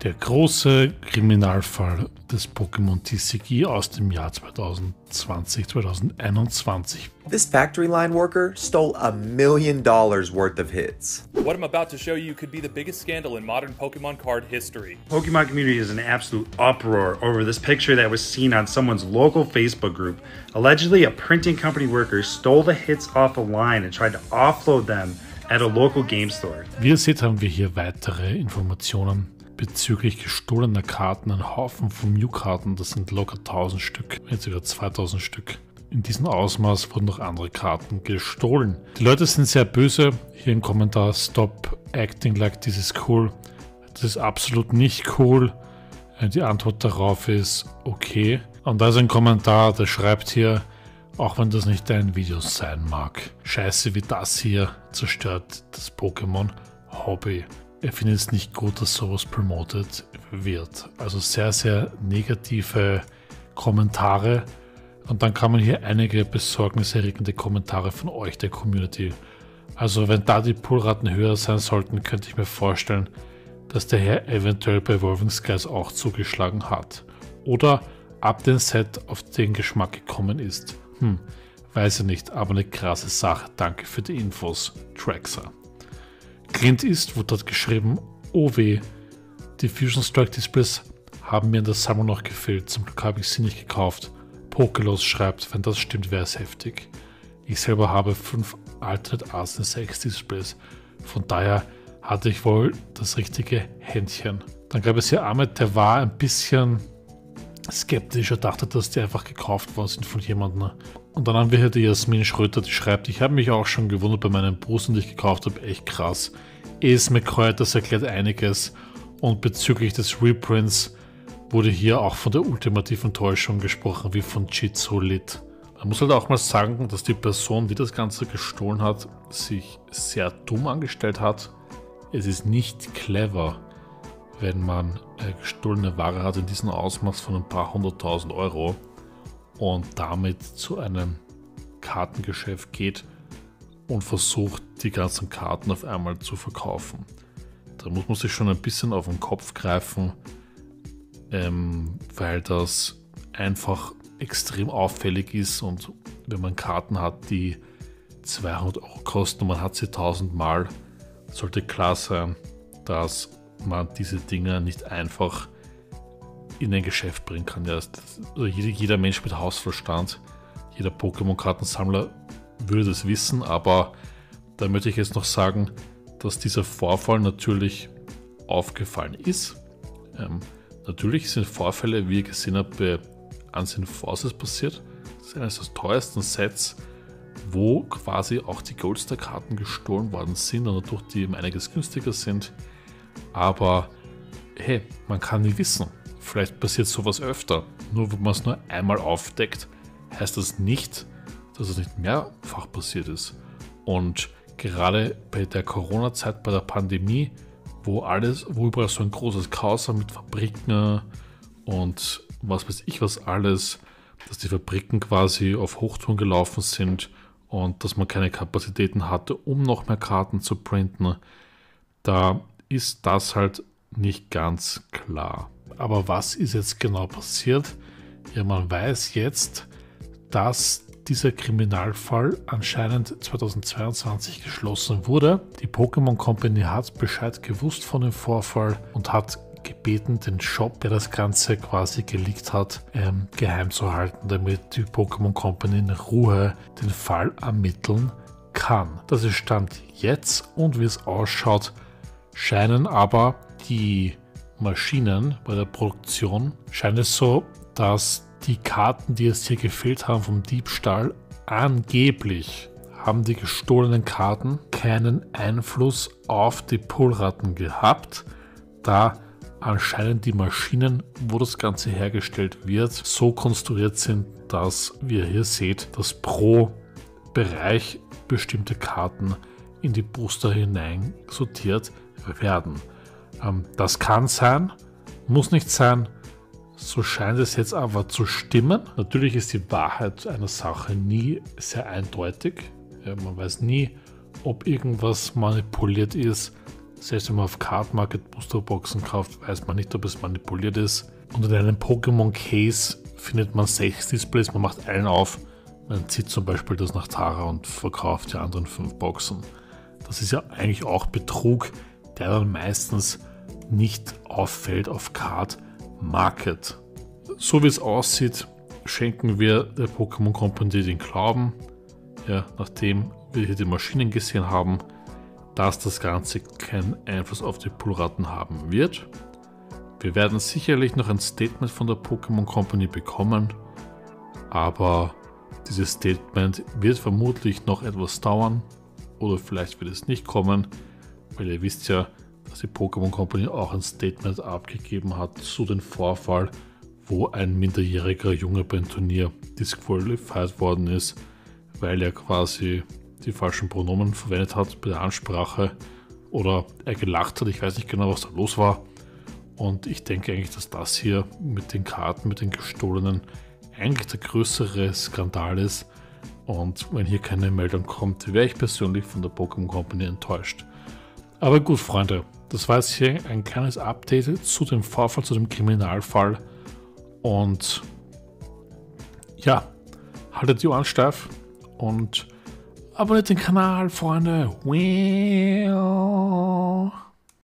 Der große Kriminalfall des Pokémon TCG aus dem Jahr 2020-2021. This factory line worker stole $1 million worth of hits. What I'm about to show you could be the biggest scandal in modern Pokemon card history. Pokemon community is in absolute uproar over this picture that was seen on someone's local Facebook group. Allegedly, a printing company worker stole the hits off a line and tried to offload them at a local game store. Wie ihr seht, haben wir hier weitere Informationen bezüglich gestohlener Karten. Ein Haufen von Mew-Karten, das sind locker 1000 Stück, jetzt sogar 2000 Stück. In diesem Ausmaß wurden noch andere Karten gestohlen. Die Leute sind sehr böse. Hier im Kommentar: Stop acting like this is cool. Das ist absolut nicht cool. Die Antwort darauf ist okay. Und da ist ein Kommentar, der schreibt hier: Auch wenn das nicht dein Video sein mag. Scheiße wie das hier zerstört das Pokémon-Hobby. Er findet es nicht gut, dass sowas promotet wird. Also sehr, sehr negative Kommentare. Und dann kamen hier einige besorgniserregende Kommentare von euch, der Community. Also wenn da die Pullraten höher sein sollten, könnte ich mir vorstellen, dass der Herr eventuell bei Evolving Skies auch zugeschlagen hat. Oder ab dem Set auf den Geschmack gekommen ist. Weiß ich nicht, aber eine krasse Sache. Danke für die Infos, Traxxer. Clint Eastwood hat geschrieben: Oh weh, die Fusion Strike Displays haben mir in der Sammlung noch gefehlt. Zum Glück habe ich sie nicht gekauft. Pokelos schreibt: Wenn das stimmt, wäre es heftig. Ich selber habe 5 Alternate Arts in 6 Displays. Von daher hatte ich wohl das richtige Händchen. Dann gab es hier Ahmed, der war ein bisschen skeptisch. Er dachte, dass die einfach gekauft worden sind von jemandem. Und dann haben wir hier die Jasmin Schröter, die schreibt: Ich habe mich auch schon gewundert bei meinen Boostern, die ich gekauft habe. Echt krass. Ace McCoy, das erklärt einiges. Und bezüglich des Reprints wurde hier auch von der ultimativen Täuschung gesprochen, wie von Chizolit. Man muss halt auch mal sagen, dass die Person, die das Ganze gestohlen hat, sich sehr dumm angestellt hat. Es ist nicht clever, wenn man gestohlene Ware hat in diesem Ausmaß von ein paar 100.000 Euro und damit zu einem Kartengeschäft geht und versucht, die ganzen Karten auf einmal zu verkaufen. Da muss man sich schon ein bisschen auf den Kopf greifen, weil das einfach extrem auffällig ist. Und wenn man Karten hat, die 200 Euro kosten und man hat sie 1000 Mal, sollte klar sein, dass man diese Dinger nicht einfach in ein Geschäft bringen kann. Ja, also jeder Mensch mit Hausverstand, jeder Pokémon-Kartensammler würde das wissen, aber da möchte ich jetzt noch sagen, dass dieser Vorfall natürlich aufgefallen ist. Natürlich sind Vorfälle, wie ihr gesehen habt, bei Unseen Forces passiert. Das ist eines der teuersten Sets, wo quasi auch die Goldstar-Karten gestohlen worden sind und dadurch die einiges günstiger sind. Aber hey, man kann nie wissen. Vielleicht passiert sowas öfter. Nur wenn man es nur einmal aufdeckt, heißt das nicht, dass es nicht mehrfach passiert ist. Und gerade bei der Corona-Zeit, bei der Pandemie, wo überall so ein großes Chaos war mit Fabriken und was weiß ich was alles, dass die Fabriken quasi auf Hochtouren gelaufen sind und dass man keine Kapazitäten hatte, um noch mehr Karten zu printen, da ist das halt nicht ganz klar. Aber was ist jetzt genau passiert? Ja, man weiß jetzt, dass dieser Kriminalfall anscheinend 2022 geschlossen wurde. Die Pokémon Company hat Bescheid gewusst von dem Vorfall und hat gebeten, den Shop, der das Ganze quasi geleakt hat, geheim zu halten, damit die Pokémon Company in Ruhe den Fall ermitteln kann. Das ist Stand jetzt, und wie es ausschaut, scheinen aber die Maschinen bei der Produktion, scheint es so, dass die Karten, die es hier gefehlt haben vom Diebstahl, angeblich haben die gestohlenen Karten keinen Einfluss auf die Pullraten gehabt, da anscheinend die Maschinen, wo das Ganze hergestellt wird, so konstruiert sind, dass, wie ihr hier seht, dass pro Bereich bestimmte Karten in die Booster hinein sortiert werden. Das kann sein, muss nicht sein, so scheint es jetzt aber zu stimmen. Natürlich ist die Wahrheit einer Sache nie sehr eindeutig. Man weiß nie, ob irgendwas manipuliert ist Selbst wenn man auf Card Market Boosterboxen kauft, weiß man nicht, ob es manipuliert ist. Und in einem Pokémon Case findet man 6 Displays, man macht einen auf, man zieht zum Beispiel das nach Tara und verkauft die anderen 5 Boxen. Das ist ja eigentlich auch Betrug, der dann meistens nicht auffällt auf Card Market. So wie es aussieht, schenken wir der Pokémon Company den Glauben, ja, nachdem wir hier die Maschinen gesehen haben, dass das Ganze keinen Einfluss auf die Pullratten haben wird. Wir werden sicherlich noch ein Statement von der Pokémon Company bekommen, aber dieses Statement wird vermutlich noch etwas dauern oder vielleicht wird es nicht kommen, weil ihr wisst ja, dass die Pokémon Company auch ein Statement abgegeben hat zu dem Vorfall, wo ein minderjähriger Junge beim Turnier disqualified worden ist, weil er quasi die falschen Pronomen verwendet hat bei der Ansprache oder er gelacht hat, ich weiß nicht genau, was da los war. Und ich denke eigentlich, dass das hier mit den Karten, mit den gestohlenen, eigentlich der größere Skandal ist. Und wenn hier keine Meldung kommt, wäre ich persönlich von der Pokémon Company enttäuscht. Aber gut, Freunde, das war jetzt hier ein kleines Update zu dem Vorfall, zu dem Kriminalfall. Und ja, haltet die Ohren steif und abonniert den Kanal, Freunde. Wow.